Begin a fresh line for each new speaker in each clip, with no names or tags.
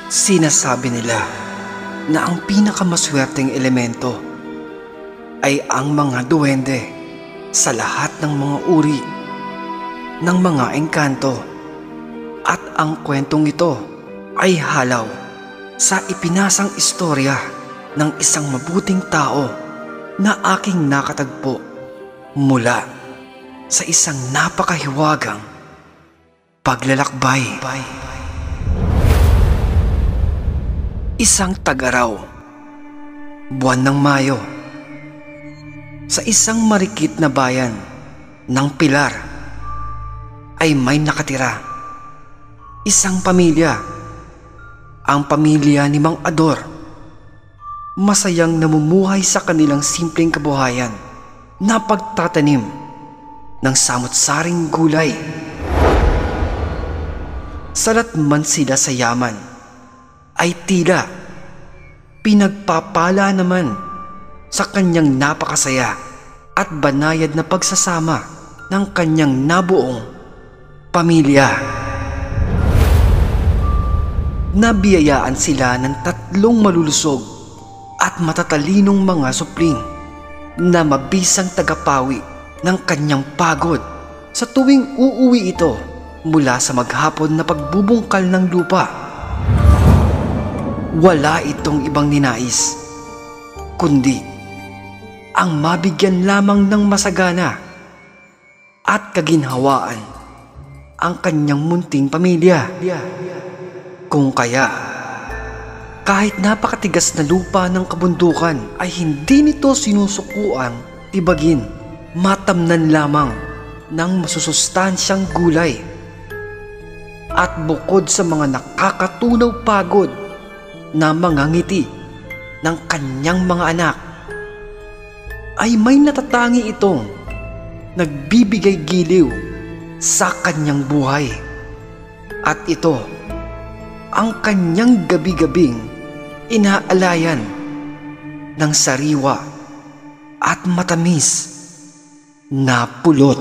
Sinasabi nila na ang pinakamaswerteng elemento ay ang mga duwende sa lahat ng mga uri ng mga engkanto, at ang kwentong ito ay halaw sa ipinasang istorya ng isang mabuting tao na aking nakatagpo mula sa isang napakahiwagang paglalakbay. Isang tag-araw, buwan ng Mayo, sa isang marikit na bayan ng Pilar ay may nakatira isang pamilya, ang pamilya ni Mang Ador. Masayang namumuhay sa kanilang simpleng kabuhayan na pagtatanim ng samut-saring gulay. Salat man sila sa yaman, ay tila pinagpapala naman sa kanyang napakasaya at banayad na pagsasama ng kanyang nabuong pamilya. Nabiyayaan sila ng 3 malulusog at matatalinong mga supling na mabisang tagapawi ng kanyang pagod sa tuwing uuwi ito mula sa maghapon na pagbubungkal ng lupa. Wala itong ibang ninais, kundi ang mabigyan lamang ng masagana at kaginhawaan ang kanyang munting pamilya. Kung kaya, kahit napakatigas na lupa ng kabundukan ay hindi nito sinusukuang tibagin, matamnan lamang ng masusustansyang gulay. At bukod sa mga nakakatunaw pagod na mga ngiti ng kanyang mga anak, ay may natatangi itong nagbibigay giliw sa kanyang buhay. At ito ang kanyang gabi-gabing inaalayan ng sariwa at matamis na pulot.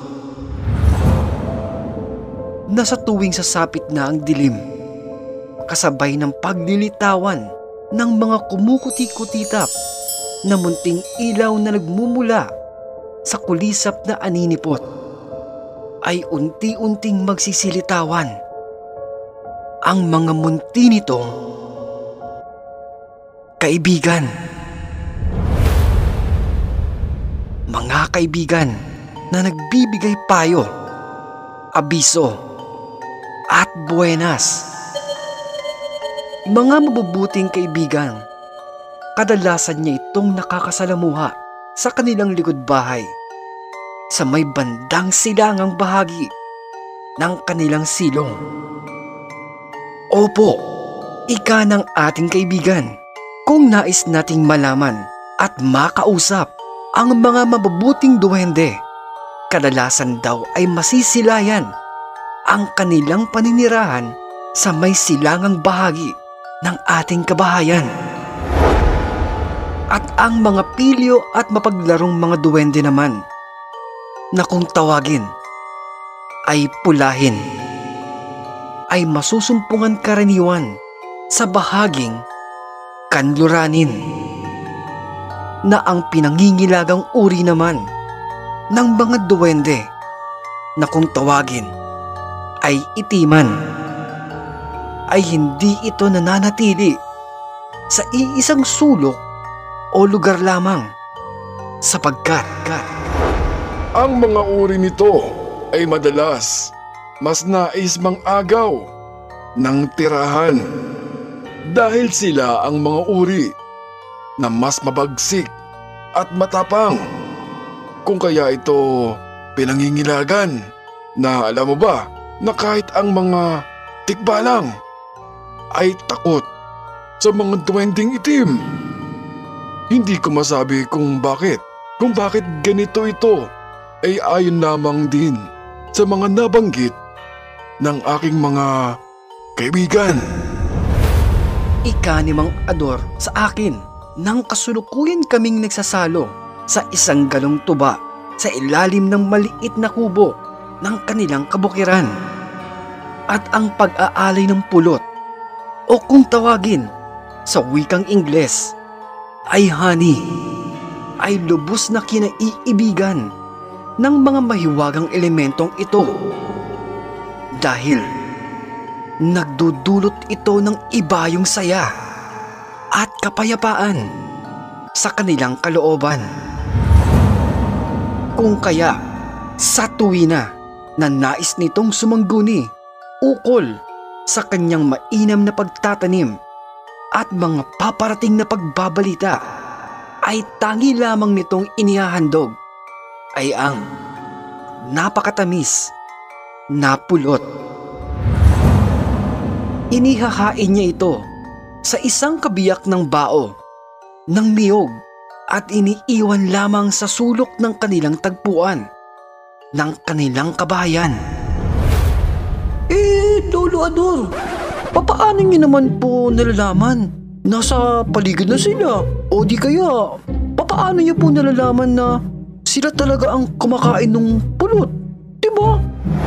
Nasa tuwing sasapit na ang dilim, kasabay ng paglilitawan ng mga kumukuti-kutitap na munting ilaw na nagmumula sa kulisap na aninipot, ay unti-unting magsisilitawan ang mga munti nitong kaibigan. Mga kaibigan na nagbibigay payo, abiso at buenas. Mga mabubuting kaibigan, kadalasan niya itong nakakasalamuha sa kanilang likod bahay sa may bandang silangang bahagi ng kanilang silong. Opo, ika ng ating kaibigan, kung nais nating malaman at makausap ang mga mabubuting duwende, kadalasan daw ay masisilayan ang kanilang paninirahan sa may silangang bahagi ng ating kabahayan. At ang mga pilyo at mapaglarong mga duwende naman, na kung tawagin ay pulahin, ay masusumpungan karaniwan sa bahaging kanluranin, na ang pinangingilagang uri naman ng mga duwende na kung tawagin ay itiman, ay hindi ito nananatili sa iisang sulok o lugar lamang, sapagkat
ang mga uri nito ay madalas mas nais mang-agaw ng tirahan dahil sila ang mga uri na mas mabagsik at matapang. Kung kaya ito pinangingilagan na alam mo ba na kahit ang mga tikbalang ay takot sa mga duwending itim. Hindi ko masabi kung bakit ganito ito ay ayon lamang din sa mga nabanggit ng aking mga kaibigan.
Ika ni Mang Ador sa akin nang kasulukuyan kaming nagsasalo sa isang galong tuba sa ilalim ng maliit na kubo ng kanilang kabukiran. At ang pag-aalay ng pulot o o kung tawagin sa wikang Ingles ay honey, ay lubos na kinaiibigan ng mga mahiwagang elementong ito dahil nagdudulot ito ng ibayong saya at kapayapaan sa kanilang kalooban. Kung kaya sa tuwina na nais nitong sumangguni ukol sa kanyang mainam na pagtatanim at mga paparating na pagbabalita, ay tangi lamang nitong inihahandog ay ang napakatamis na pulot. Inihahain niya ito sa isang kabiyak ng bao ng niyog at iniiwan lamang sa sulok ng kanilang tagpuan ng kanilang kabayan. Lolo Ador, papaano niyo naman po nalalaman? Nasa paligid na sila. O di kaya, papaano niyo po nalalaman na sila talaga ang kumakain ng pulot? Diba?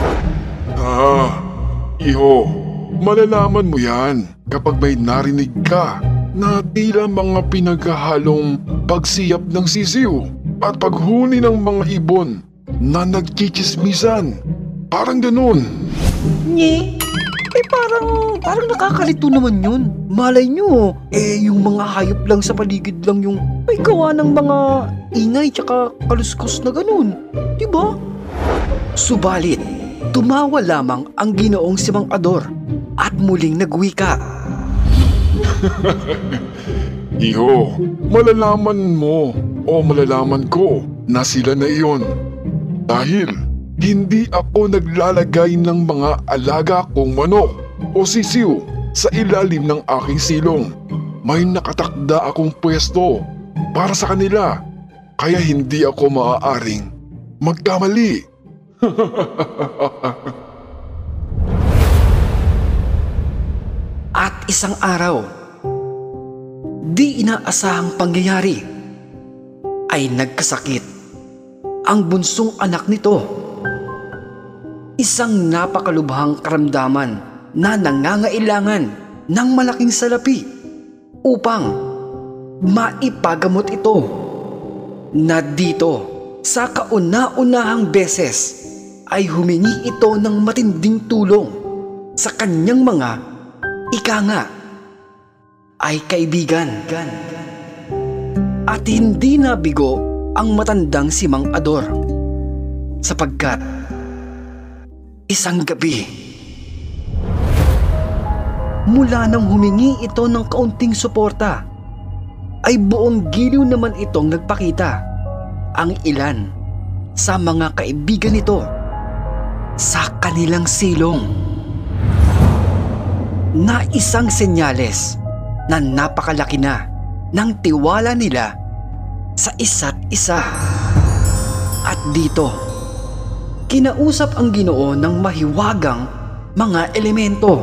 Iho, malalaman mo yan kapag may narinig ka na tila mga pinaghahalong pagsiyap ng sisiw at paghuni ng mga ibon na nagchichismisan. Parang ganun.
Nye? Parang nakakalito naman yun. Malay nyo, yung mga hayop lang sa paligid lang yung may gawa ng mga ingay tsaka kaluskos na ganun. Diba? Subalit, tumawa lamang ang Ginoong si Mang Ador at muling nagwika.
Iho, malalaman mo o malalaman ko na sila na iyon. Dahil hindi ako naglalagay ng mga alaga kong manok o sisiw sa ilalim ng aking silong. May nakatakda akong pwesto para sa kanila, kaya hindi ako maaaring magkamali.
At isang araw, di inaasahang pangyayari, ay nagkasakit ang bunsong anak nito. Isang napakalubhang karamdaman na nangangailangan ng malaking salapi upang maipagamot ito, na dito sa kauna-unahang beses ay humingi ito ng matinding tulong sa kanyang mga ika nga ay kaibigan. At hindi nabigo ang matandang si Mang Ador, sapagkat isang gabi, mula nang humingi ito ng kaunting suporta, ay buong giliw naman itong nagpakita ang ilan sa mga kaibigan nito sa kanilang silong, na isang senyales na napakalaki na ng tiwala nila sa isa't isa. At dito, kinausap ang Ginoo ng mahiwagang mga elemento.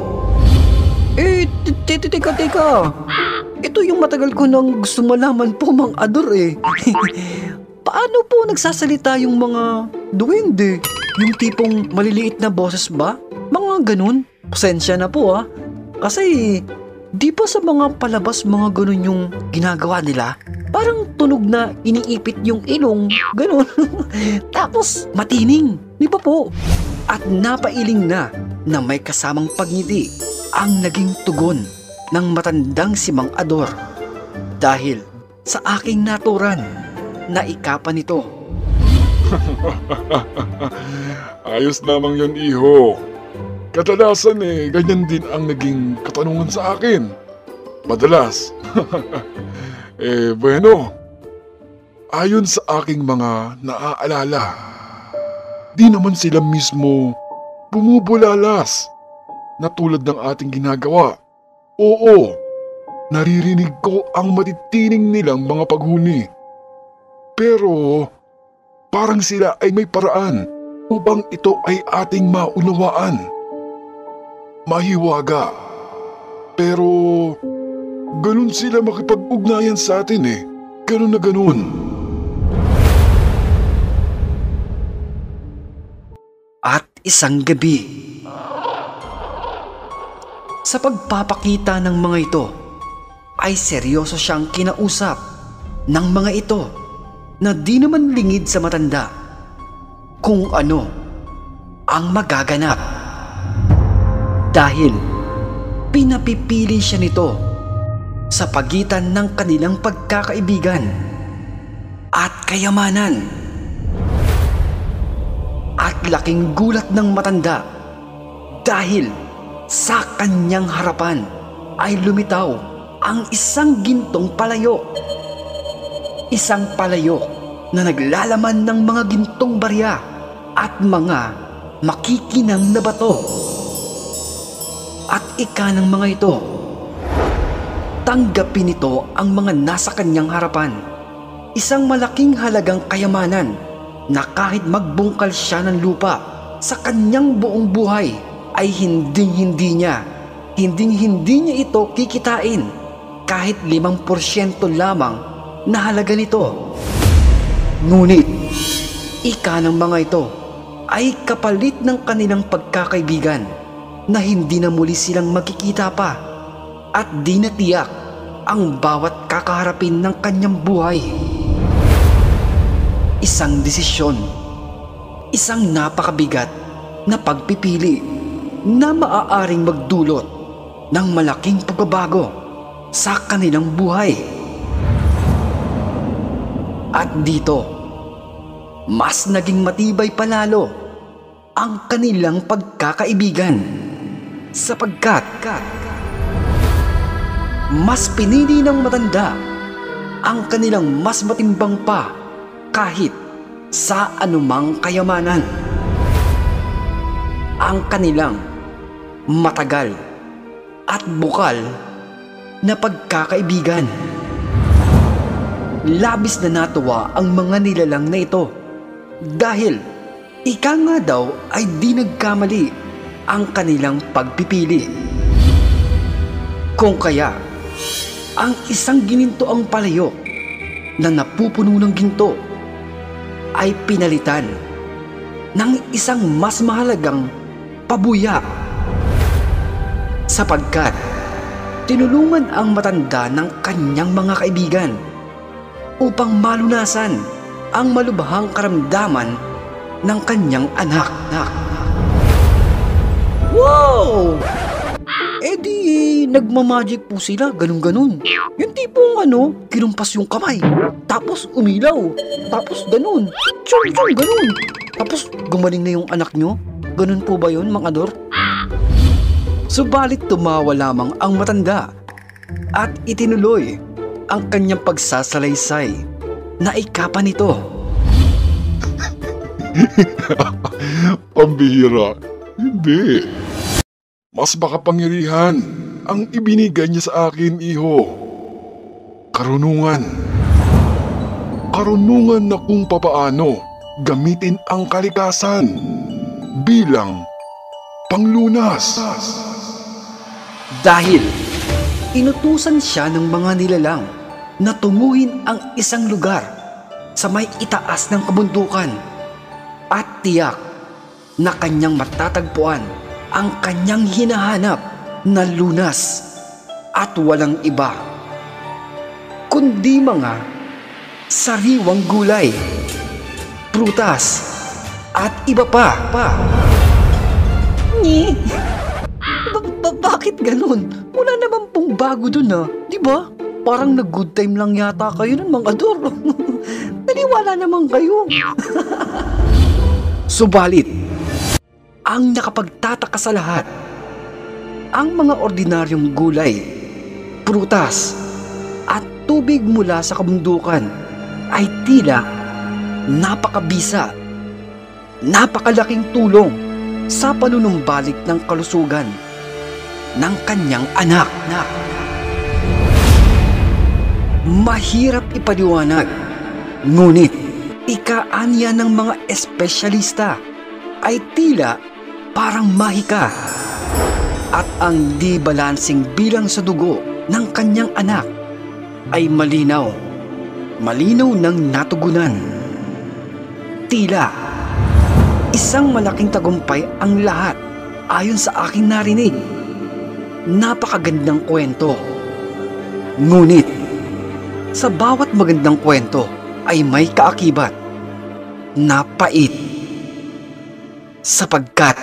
Teka. Ito yung matagal ko nang gusto malaman po, Mang Ador Paano po nagsasalita yung mga duwende? Yung tipong maliliit na boses ba? Mga ganun? Pasensya na po Kasi di ba sa mga palabas mga ganun yung ginagawa nila? Parang tunog na iniipit yung ilong, ganun. Tapos matining, di ba po? At napailing na may kasamang pagngiti ang naging tugon ng matandang si Mang Ador dahil sa aking naturan na ikapan nito.
Ayos lamang yon, iho. Kadalasan ganyan din ang naging katanungan sa akin. Madalas. Bueno, ayon sa aking mga naaalala, di naman sila mismo bumubulalas na tulad ng ating ginagawa. Oo, naririnig ko ang matitining nilang mga paghuni. Pero parang sila ay may paraan upang ito ay ating maunawaan. Mahiwaga. Pero ganun sila makipag-ugnayan sa atin Ganun na ganun.
At isang gabi, Sa pagpapakita ng mga ito, ay seryoso siyang kinausap ng mga ito na di naman lingid sa matanda kung ano ang magaganap. Dahil pinapipili siya nito sa pagitan ng kanilang pagkakaibigan at kayamanan. At laking gulat ng matanda dahil sa kanyang harapan ay lumitaw ang isang gintong palayo. Isang palayo na naglalaman ng mga gintong barya at mga makikinang na bato. At ika ng mga ito, tanggapin ito ang mga nasa kanyang harapan. Isang malaking halagang kayamanan na kahit magbungkal siya ng lupa sa kanyang buong buhay ay hindi niya ito kikitain kahit 5% lamang na halaga nito. Ngunit, ika ng mga ito ay kapalit ng kanilang pagkakaibigan na hindi na muli silang magkikita pa at di na tiyak ang bawat kakaharapin ng kanyang buhay. Isang desisyon, isang napakabigat na pagpipili na maaaring magdulot ng malaking pagbabago sa kanilang buhay. At dito, mas naging matibay palalo ang kanilang pagkakaibigan sapagkat mas pinili ng matanda ang kanilang mas matimbang pa kahit sa anumang kayamanan. Ang kanilang matagal at bukal na pagkakaibigan. Labis na natuwa ang mga nilalang na ito dahil ika nga daw ay di nagkamali ang kanilang pagpipili. Kung kaya, ang isang ginintoang palayo na napupuno ng ginto ay pinalitan ng isang mas mahalagang pabuya sapagkat tinulungan ang matanda ng kanyang mga kaibigan upang malunasan ang malubhang karamdaman ng kanyang anak. Wow! Eh di nagmamagic po sila, ganun-ganun. Yung tipong kinumpas yung kamay, tapos umilaw, tapos ganun, tsyum-tsyum, ganun. Tapos gumaling na yung anak nyo? Ganun po ba yun, mga ador? Subalit tumawa lamang ang matanda at itinuloy ang kanyang pagsasalaysay na ikapa nito.
Pambihira. Hindi. Mas makapangyarihan ang ibinigay niya sa akin, iho. Karunungan. Karunungan na kung papaano gamitin ang kalikasan bilang panglunas.
Dahil inutusan siya ng mga nilalang na tunguhin ang isang lugar sa may itaas ng kabundukan at tiyak na kanyang matatagpuan ang kanyang hinahanap na lunas at walang iba kundi mga sariwang gulay, prutas at iba pa. Bakit ganun? Wala naman pong bago dun di ba? Parang nag-good time lang yata kayo nun, mga ador. Naniwala naman kayo. Subalit, ang nakapagtataka sa lahat, ang mga ordinaryong gulay, prutas, at tubig mula sa kabundukan ay tila napakabisa, napakalaking tulong sa panunumbalik ng kalusugan ng kanyang anak. Mahirap ipaliwanag, ngunit ikaanya ng mga espesyalista ay tila parang mahika at ang di balansing bilang sa dugo ng kanyang anak ay malinaw ng natugunan. Tila isang malaking tagumpay ang lahat ayon sa aking narinig. napakagandang kwento. Ngunit, sa bawat magandang kwento ay may kaakibat na pait. Sapagkat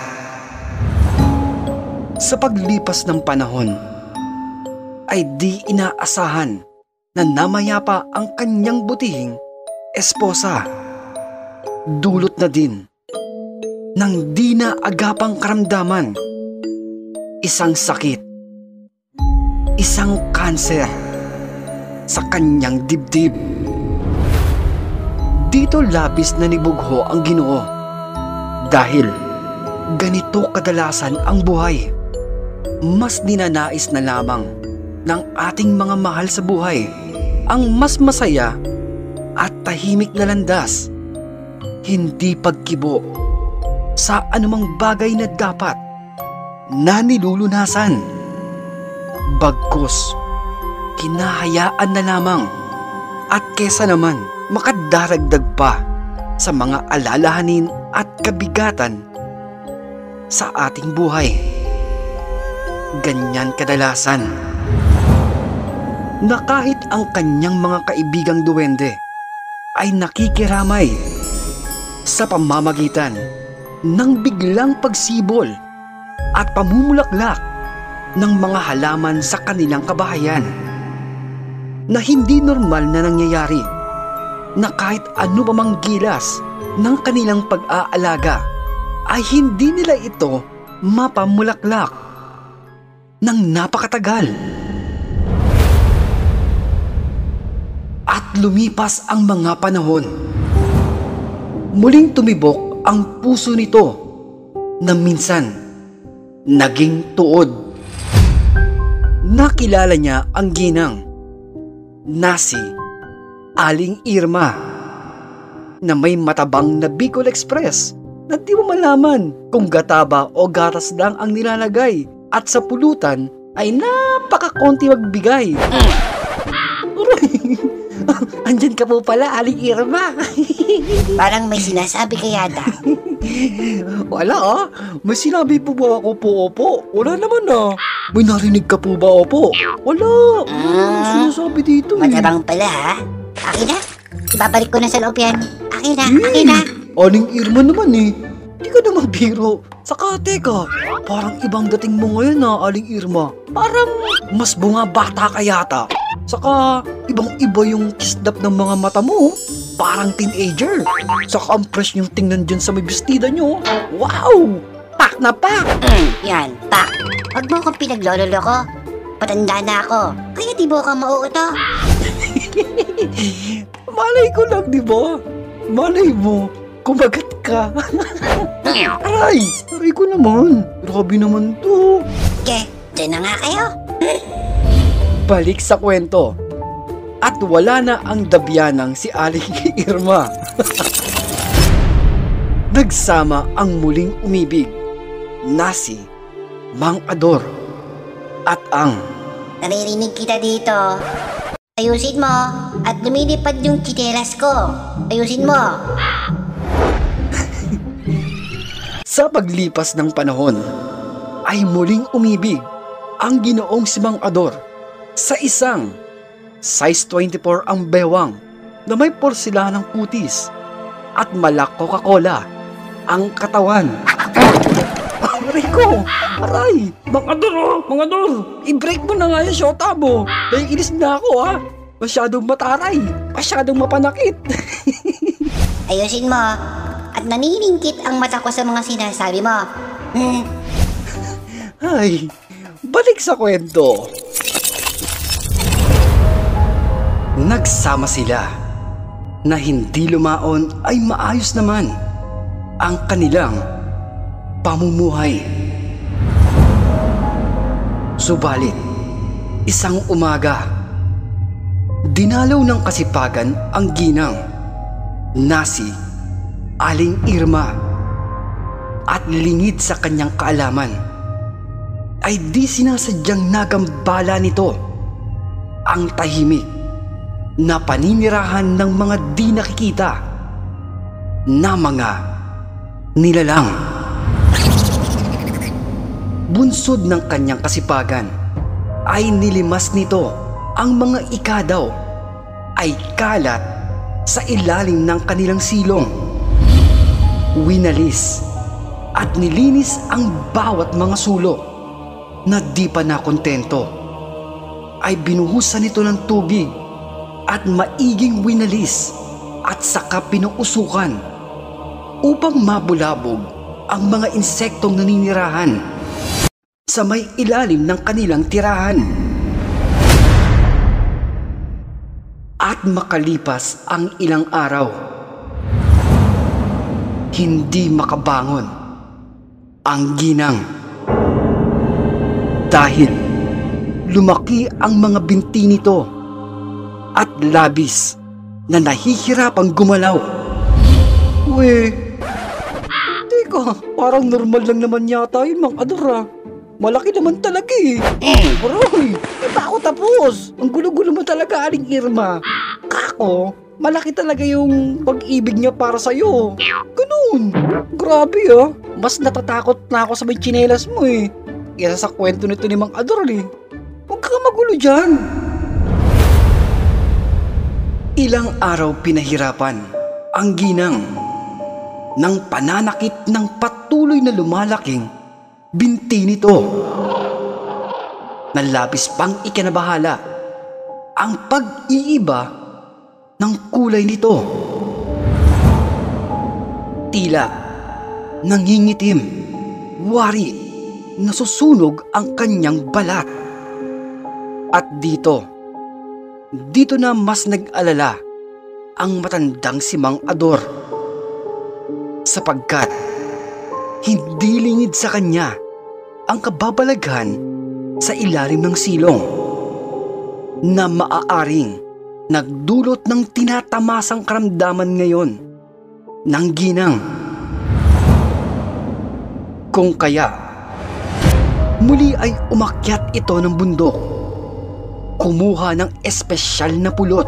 sa paglipas ng panahon ay di inaasahan na namayapa ang kanyang butihing esposa. Dulot na din ng di na agapang karamdaman, isang sakit, isang kanser sa kanyang dibdib. Dito labis na nibugho ang Ginoo dahil ganito kadalasan ang buhay. Mas ninanais na lamang ng ating mga mahal sa buhay ang mas masaya at tahimik na landas, hindi pagkibo sa anumang bagay na dapat na nilulunasan. Bagkus, kinahayaan na lamang at kesa naman makadaragdag pa sa mga alalahanin at kabigatan sa ating buhay. Ganyan kadalasan na kahit ang kanyang mga kaibigang duwende ay nakikiramay sa pamamagitan ng biglang pagsibol at pamumulaklak ng mga halaman sa kanilang kabahayan, na hindi normal na nangyayari, na kahit ano pa mang gilas ng kanilang pag-aalaga ay hindi nila ito mapamulaklak ng napakatagal. At lumipas ang mga panahon, muling tumibok ang puso nito na minsan naging tuod. Nakilala niya ang ginang na si Aling Irma, na may matabang na Bicol Express na di mo malaman kung gataba o gatas lang ang nilalagay at sa pulutan ay napakakonti magbigay. Andyan ka po pala, Aling Irma.
Parang may sinasabi ka yata.
Wala ah. May sinabi po ba ako po, opo? Wala naman ah. May narinig ka po ba, opo? Wala. Wala sinasabi dito eh.
Matabang pala ha. Akin na. Ibabalik ko na sa loob yan. Akin na, akin na.
Aling Irma naman eh. Di ka na magbiro. Saka teka, parang ibang dating mo ngayon na, Aling Irma. Parang mas bunga bata ka yata. Saka ibang-iba yung kisdap ng mga mata mo. Parang teenager. Saka ang fresh yung tingnan dyan sa may bestida nyo. Wow! Pak na pak!
Yan, pak. Huwag mo akong pinaglololo ko. Patanda na ako. Kaya di mo ka mauuto.
Malay ko lang, di ba? Malay mo, kumagat ka. Aray! Aray ko naman. Grabe naman to.
Okay, dyan na nga kayo.
Balik sa kwento. At wala na ang dabyanang si Aling Irma. Nagsama ang muling umibig na si Mang Ador at ang
Naririnig kita dito. Ayusin mo at lumilipad yung chitelas ko. Ayusin mo.
Sa paglipas ng panahon ay muling umibig ang Ginoong si Mang Ador sa isang size 24 ang bewang na may porsilanang kutis at malak Coca-Cola ang katawan. Aray ko! Aray! Mang Ador oh! Mang Ador! I-break mo na nga yung syota mo! Naiinis na ako ha! Masyadong mataray! Masyadong mapanakit!
Ayusin mo at naniningkit ang mata ko sa mga sinasabi mo.
Ay, balik sa kwento. Nagsama sila na hindi lumaon ay maayos naman ang kanilang pamumuhay. Subalit, isang umaga, dinalaw ng kasipagan ang ginang na si Aling Irma at lingid sa kanyang kaalaman ay di sinasadyang nagambala nito ang tahimik na paninirahan ng mga di nakikita na mga nilalang. bunsod ng kanyang kasipagan, ay nilimas nito ang mga ikadaw ay kalat sa ilalim ng kanilang silong. Winalis at nilinis ang bawat mga sulok na di pa nakontento. Ay binuhusan nito ng tubig at maiging winalis at saka pinuusukan upang mabulabog ang mga insektong naninirahan sa may ilalim ng kanilang tirahan. At makalipas ang ilang araw, hindi makabangon ang ginang dahil lumaki ang mga binti nito at labis na nahihirapang gumalaw. Teka, parang normal lang naman yata yun, Mang Ador. Malaki naman talaga eh. Aroy, di pa ako tapos. Ang gulo-gulo mo talaga, Aling Irma. Kako, malaki talaga yung pag-ibig niya para sa'yo. Ganun. Grabe ah. Mas natatakot na ako sa may tsinelas mo eh. Kesa sa kwento nito ni Mang Ador eh. Huwag ka magulo dyan. Ilang araw pinahirapan ang ginang ng pananakit ng patuloy na lumalaking binti nito. Nalabis pang ikinabahala ang pag-iiba ng kulay nito. Tila nangingitim, wari, nasusunog ang kanyang balat. At dito na mas nag-alala ang matandang si Mang Ador, sapagkat hindi lingid sa kanya ang kababalaghan sa ilalim ng silong na maaaring nagdulot ng tinatamasang karamdaman ngayon ng ginang. Kung kaya, muli ay umakyat ito ng bundok, kumuha ng espesyal na pulot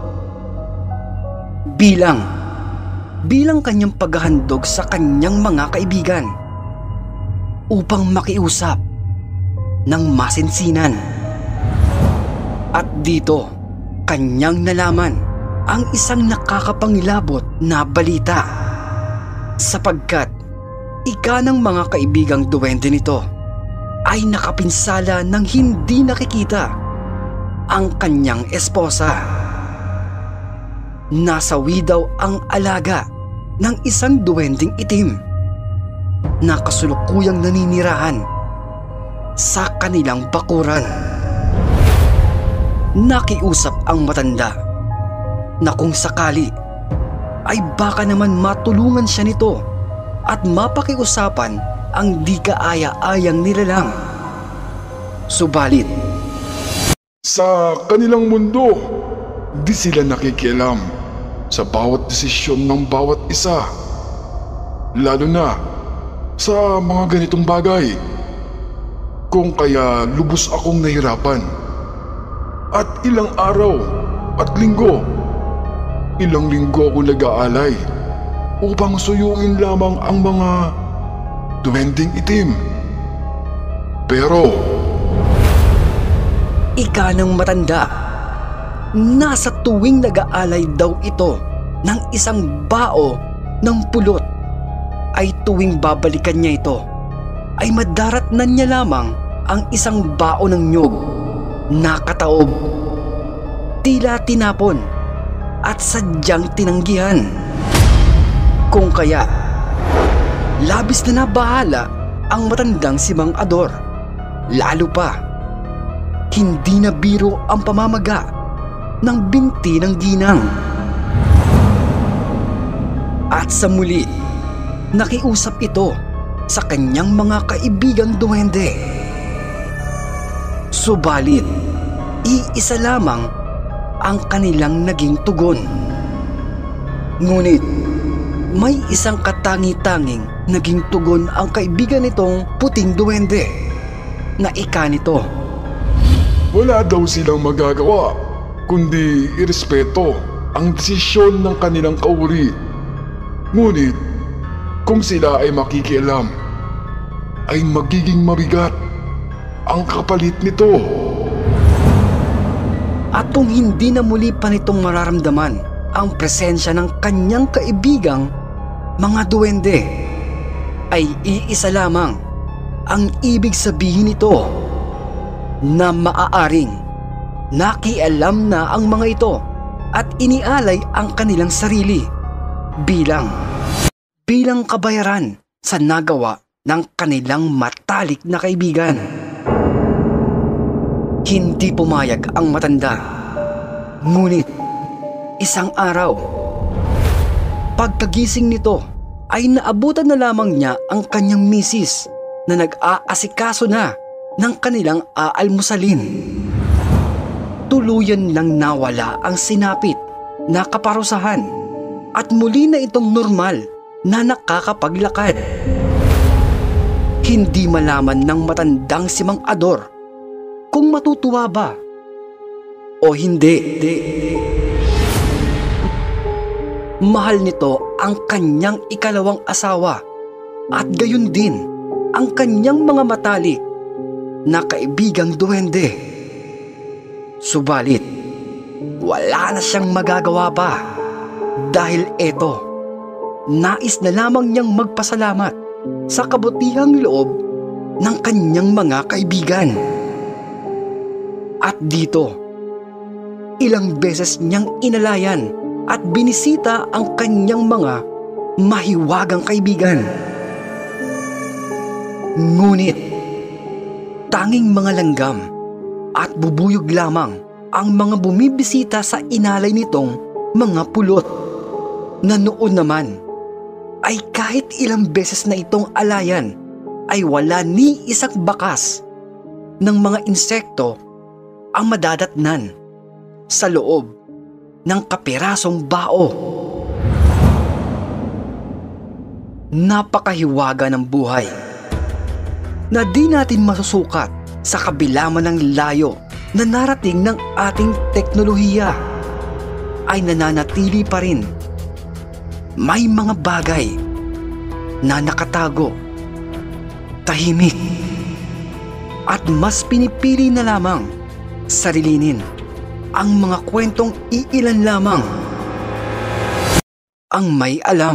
bilang kanyang paghahandog sa kanyang mga kaibigan upang makiusap ng masinsinan. At dito, kanyang nalaman ang isang nakakapangilabot na balita, sapagkat ika ng mga kaibigang duwende nito ay nakapinsala ng hindi nakikita ang kanyang esposa. Nasawi daw ang alaga ng isang duwending itim na kasulukuyang naninirahan sa kanilang bakuran. Nakiusap ang matanda na kung sakali ay baka naman matulungan siya nito at mapakiusapan ang di kaaya-ayang nilalang. Subalit,
sa kanilang mundo, di sila nakikialam sa bawat desisyon ng bawat isa, lalo na sa mga ganitong bagay. Kung kaya lubos akong nahirapan. At ilang araw at ilang linggo ako nag-aalay upang suyuin lamang ang mga duwending itim. Pero
ika ng matanda, nasa tuwing nag-aalay daw ito ng isang bao ng pulot, ay tuwing babalikan niya ito, ay madaratnan niya lamang ang isang bao ng nyog na kataob, tila tinapon at sadyang tinanggihan. Kung kaya, labis na nabahala ang matandang si Mang Ador. Lalo pa, hindi na biro ang pamamaga ng binti ng ginang. At sa muli, nakiusap ito sa kanyang mga kaibigang duwende. Subalit, iisa lamang ang kanilang naging tugon. Ngunit, may isang katangi-tanging naging tugon ang kaibigan nitong puting duwende na ika nito.
wala daw silang magagawa kundi irespeto ang desisyon ng kanilang kauri. Ngunit kung sila ay makikialam, ay magiging mabigat ang kapalit nito.
At kung hindi na muli pa nitong mararamdaman ang presensya ng kanyang kaibigang mga duwende, ay iisa lamang ang ibig sabihin nito, na maaaring nakialam na ang mga ito at inialay ang kanilang sarili bilang kabayaran sa nagawa ng kanilang matalik na kaibigan. Hindi pumayag ang matanda. Ngunit isang araw, pagkagising nito ay naabutan na lamang niya ang kanyang misis na nag-aasikaso na ng kanilang aalmusalin. Tuluyan lang nawala ang sinapit na kaparusahan at muli na itong normal na nakakapaglakad. Hindi malaman ng matandang si Mang Ador kung matutuwa ba o hindi. Mahal nito ang kanyang ikalawang asawa at gayon din ang kanyang mga matalik na kaibigang duwende. Subalit, wala na siyang magagawa pa dahil eto, nais na lamang niyang magpasalamat sa kabutihang loob ng kanyang mga kaibigan. At dito, ilang beses niyang inalayan at binisita ang kanyang mga mahiwagang kaibigan. Ngunit, tanging mga langgam at bubuyog lamang ang mga bumibisita sa inalay nitong mga pulot, na noon naman ay kahit ilang beses na itong alayan ay wala ni isang bakas ng mga insekto ang madadatnan sa loob ng kapirasong bao. Napakahiwaga ng buhay na di natin masusukat sa kabila man ng layo na narating ng ating teknolohiya, ay nananatili pa rin. May mga bagay na nakatago, tahimik, at mas pinipili na lamang sarilinin ang mga kwentong iilan lamang ang may alam.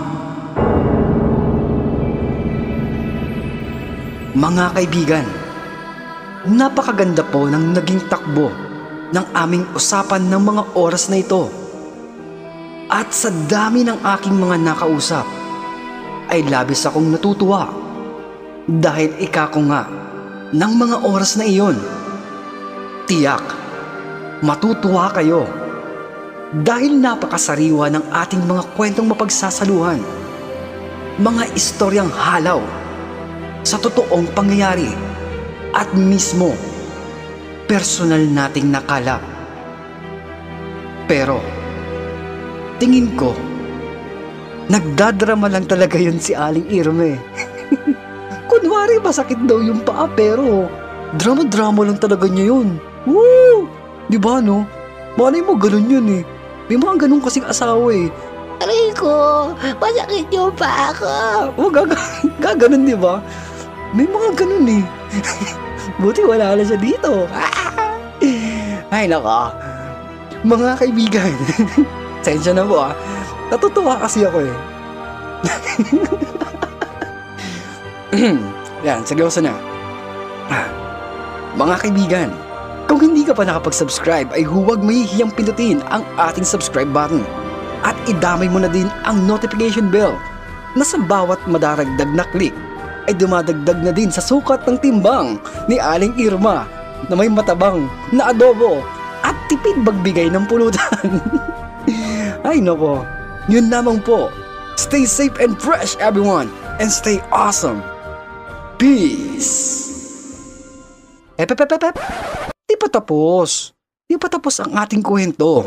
Mga kaibigan, napakaganda po ng naging takbo ng aming usapan ng mga oras na ito. At sa dami ng aking mga nakausap, ay labis akong natutuwa dahil ikako nga ng mga oras na iyon. Tiyak, matutuwa kayo dahil napakasariwa ng ating mga kwentong mapagsasaluhan, mga istoryang halaw sa totoong pangyayari at mismo personal nating nakalap. Pero tingin ko, nagdadrama lang talaga yun si Aling Irma. Kunwari masakit daw yung paa pero drama-drama lang talaga niya yun. Woo! Diba no? Malay mo ganun yun eh. May mga ganun kasing asawa eh.
Aray ko, masakit yung paa ko.
O gaganon diba? May mga ganun eh. Buti wala na siya dito. Ay naka, mga kaibigan. Sensya na po ah. Natutuwa kasi ako eh. Yan, seryoso na. Mga kaibigan, kung hindi ka pa nakapag-subscribe ay huwag mahihiyang pindutin ang ating subscribe button. At idamay mo na din ang notification bell na sa bawat madaragdag na click ay dumadagdag na din sa sukat ng timbang ni Aling Irma na may matabang na adobo at tipid magbigay ng pulutan. Ay nako, yun lamang po. Stay safe and fresh everyone and stay awesome. Peace! Ep. Di pa tapos. Di pa tapos ang ating kwento.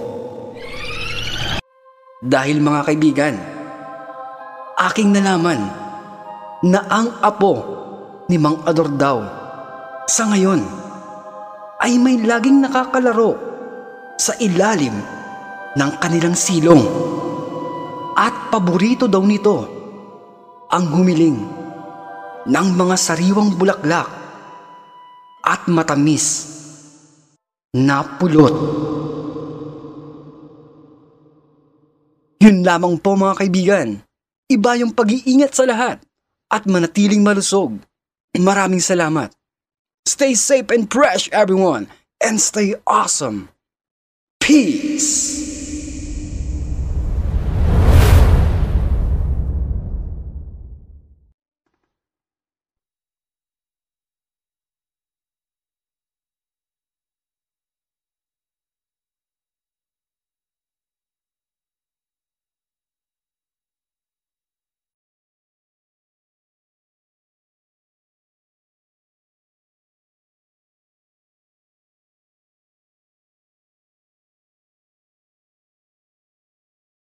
Dahil mga kaibigan, aking nalaman na ang apo ni Mang Ador daw sa ngayon ay may laging nakakalaro sa ilalim ng kanilang silong. At paborito daw nito ang humiling ng mga sariwang bulaklak at matamis na pulot. Yun lamang po mga kaibigan. Iba yung pag-iingat sa lahat at manatiling malusog. Maraming salamat. Stay safe and fresh everyone and stay awesome. Peace!